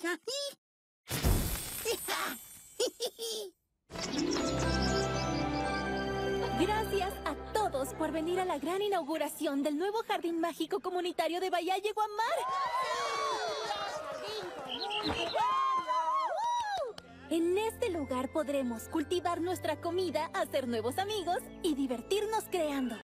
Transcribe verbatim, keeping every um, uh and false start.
Gracias a todos por venir a la gran inauguración del nuevo Jardín Mágico Comunitario de Bahía Yeguamar. En este lugar podremos cultivar nuestra comida, hacer nuevos amigos y divertirnos creando.